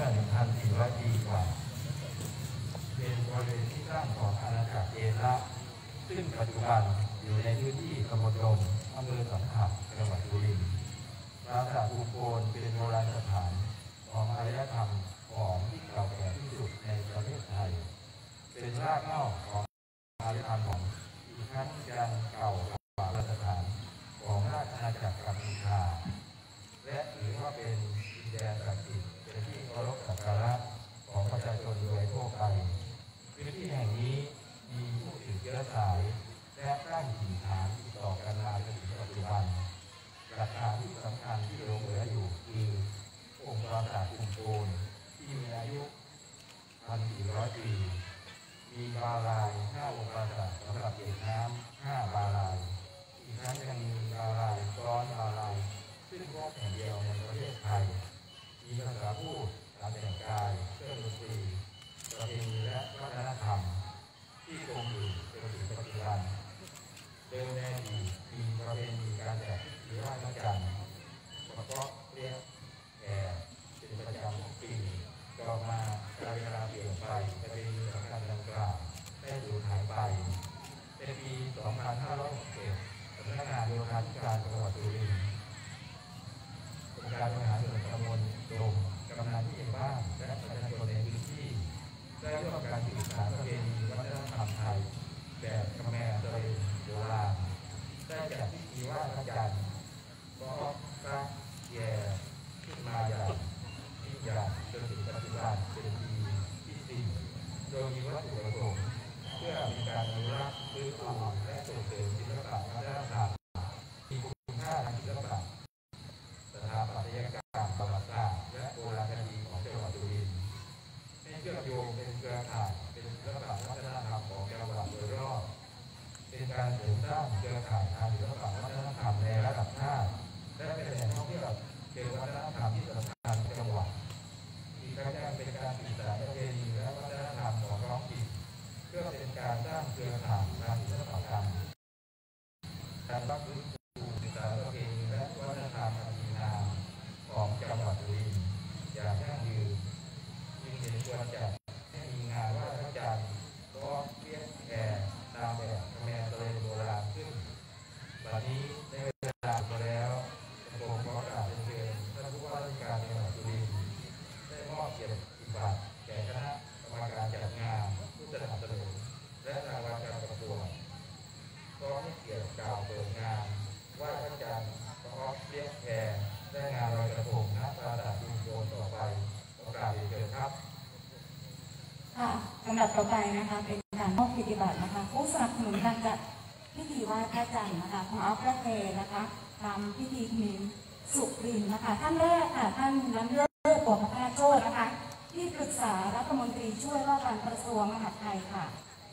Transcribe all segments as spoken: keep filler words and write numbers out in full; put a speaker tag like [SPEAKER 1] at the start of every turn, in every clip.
[SPEAKER 1] หนึ่งพันสี่ร้อย ปีกว่าเป็นบริเวณที่ตั้งของอาณาจักรเอระซึ่งปัจจุบันอยู่ในพื้นที่ตำบลดงอำเภอสังขะจังหวัดสุรินทร์ปราสาทภูโคนเป็นโบราณสถานของอารยธรรมของที่เก่าแก่ที่สุดในประเทศไทยเป็นรากเหง้าของอารยธรรมของอีกทั้งยังเก่ากว่าสถานของราชอาณาจักรกัมพูชาและถือว่าเป็นดินแดนศักดิ์สิทธิ์เป็นที่เคารพสักการะของประชาชนโดยทั่วไปพื้นที่แห่งนี้มีผู้สืบเชื้อสายและตั้งถิ่นฐานติดต่อกันมาจนถึงปัจจุบันหลักฐานที่สำคัญที่หลงเหลืออยู่คือองค์ปราสาทภูโคนที่มีอายุ หนึ่งพันสี่ร้อย ปีมีบาลายห้าองค์ปราสาทสำหรับเก็บน้ำห้าบาลายอีกทั้งยังมีบาลายซ้อนบาลายซึ่งพบแห่งเดียวในประเทศไทยมีภาษาพูดการแต่งกายเครื่องดนตรีประเพณีและวัฒนธรรมที่คงอยู่จนถึงปัจจุบันเดิมในอดีตมีประเพณีการแจกพิธีไหว้พระจันทร์ประกอบเรียกแก่เป็นประจำทุกปีต่อมาการเวลาเปลี่ยนไปประเพณีสำคัญดังกล่าวได้สูญหายไปในปี สองพันห้าร้อยหกสิบเอ็ด สำนักงานโยธาธิการจังหวัดสุรินทร์องค์การบริหารส่วนตำบลดงกำนันผู้ใหญ่บ้านและประชาชนในพื้นที่ได้ร่วมกันศึกษาประเพณีวัฒนธรรมไทยแบบขแมรตะเวนโบราณได้จัดพิธีไหว้พระจันทร์ก็พระแย่ขึ้นมาอย่างยิ่งใหญ่จนถึงปัจจุบันเป็นปีที่สี่โดยมีวัตถุประสงค์เพื่อมีการอนุรักษ์ฟื้นฟูและส่งเสริมศิลปะวัฒนธรรมมีคุณค่าทางศิลปะสถาปัตยกรรมประวัติศาสตร์และโบราณคดีของจังหวัดสุรินทร์ให้เชื่อมโยงเป็นเครือข่ายเป็นศิลปะวัฒนธรรมของจังหวัดโดยรอบเป็นการเสริมสร้างเครือข่ายทางศิลปะวัฒนธรรมในระดับชาติและเป็นแหล่งท่องเที่ยวเชิงวัฒนธรรมที่สำคัญของจังหวัดอีกทั้งยังเป็นการศึกษาประเพณีและวัฒนธรรมของท้องถิ่นเพื่อเป็นการสร้างเครือข่ายทางศิลปกรรมการรับรู้ศึกษาประเพณีและวัฒนธรรมอันดีงามของจังหวัดสุรินทร์อย่างยั่งยืนจึงเห็นควรจัดให้มีงานไหว้พระจันทร์ก็เรียกแก่ตามแบบขแมรตะเวนโบราณขึ้นบัดนี้ได้เวลาไปแล้วผมขอกราบเรียนท่านผู้ว่าราชการจังหวัดสุรินทร์ได้มอบเกียรติบัตรแก่คณะกรรมการจัดงานผู้สนับสนุนและรางวัลการประกวดพร้อมให้เกียรติกล่าวเปิดงานไหว้พระจันทร์พร้อมเรียกแขกและงานลอยกระทงณปราสาทภูโคนต่อไปขอกราบเรียนเชิญครับ
[SPEAKER 2] ค่ะลำดับต่อไปนะคะเป็นการมอบกิจบัตรนะคะผู้สนับสนุนการจัดพิธีไหว้พระจันทร์นะคะของอัลพระเทนะคะทำพิธีมินสุรินนะคะท่านแรกค่ะท่านล้ำเลิศปวดพระโชตินะคะที่ปรึกษารัฐมนตรีช่วยว่าการกระทรวงมหาดไทยค่ะ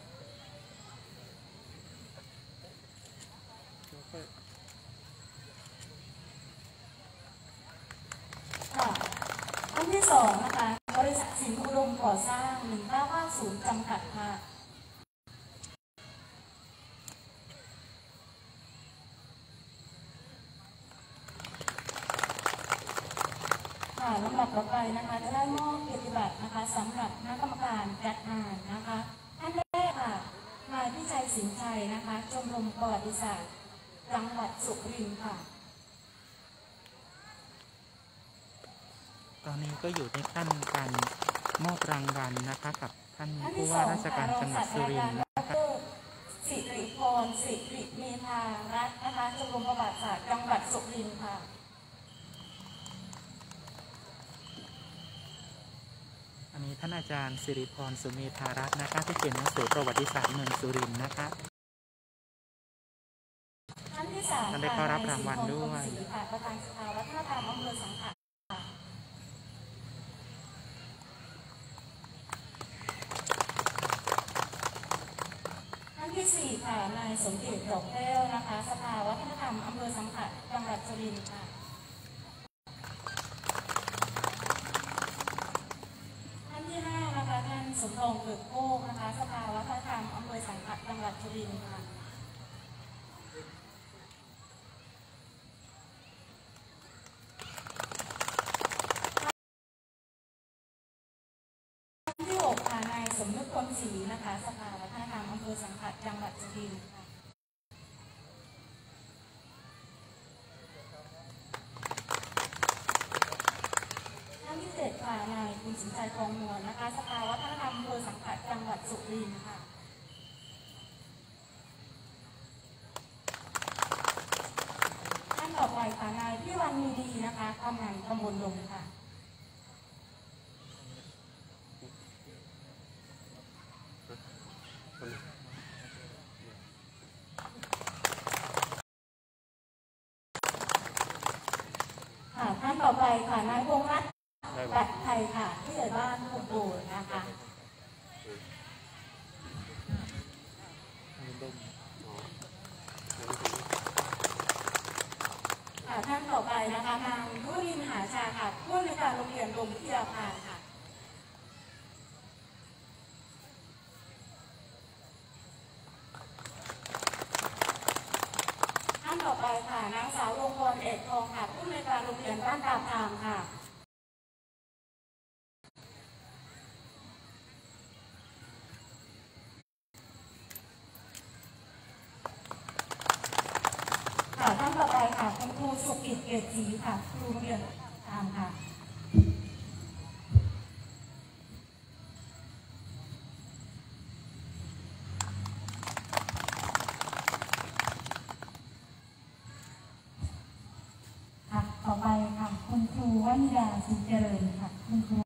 [SPEAKER 2] ค่ะท่านที่สองนะคะบริษัทสินอุดมก่อสร้างหนึ่งเก้าห้าศูนย์จำกัดค่ะลำดับต่อไปนะคะจะได้มอบเกียรติบัตรนะคะสำหรับคณะกรรมการจัดงานนะคะท่านแรกค่ะนายพิชัยสินชัยนะคะชมรมประวัติศาสตร์จังหวัดสุรินทร์ค่ะ
[SPEAKER 3] ตอนนี้ก็อยู่ในขั้นการมอบรางวัลนะคะกับท่านผู้ว่าราชการจังหวัดสุรินทร์นะคะ
[SPEAKER 2] สิริพรสิริเมธารัตน์นะคะชมรมประวัติศาสตร์จังหวัดสุรินทร์ค่ะ
[SPEAKER 3] อันนี้ท่านอาจารย์สิริพรสุเมธารัตน์นะคะที่เป็นหนังสือประวัติศาสตร์เมืองสุรินทร์นะคะ
[SPEAKER 2] ท่านที่สาม
[SPEAKER 3] ท่านได้เข้ารับรางวัลด้วย
[SPEAKER 2] ประธานสภาวัฒนธรรมอำเภอสังขะท่านที่สี่ค่ะนายสมเด็จดอกแก้วนะคะสภาวัฒนธรรมอำเภอสังขะจังหวัดสุรินทร์ค่ะสมทองเกิดโก้นะคะสภาวัฒนธรรมอำเภอสังขะจังหวัดสุรินทร์ค่ะศรีนะคะสภาวัฒนธรรมอำเภอสังขะจังหวัดสุรินทร์ค่ะท่านที่เจ็ดค่ะนายคุณสินชัยทองนวลนะคะสภาวัฒนธรรมอำเภอสังขะจังหวัดสุรินทร์ค่ะท่านต่อไปค่ะนายพิวันมีดีนะคะกำนันตำบลดงค่ะท่านต่อไปค่ะนายพงษ์รัตน์ปัดไทยค่ะที่ใหญ่บ้านคุมโบนนะคะค่ะท่านต่อไปนะคะนางยุรินหาชาค่ะผู้อำนวยการโรงเรียนดงวิทยาภาค่ะท่านต่อไปค่ะนางสาวลงพรเอกทองค่ะผู้อำนวยการโรงเรียนบ้านตาพามค่ะค่ะท่านต่อไปค่ะคุณครูสุกิจเกตศรีค่ะครูโรงเรียนตามค่ะค่ะต่อไปค่ะคุณครูวนิดาสุขเจริญค่ะคุณครู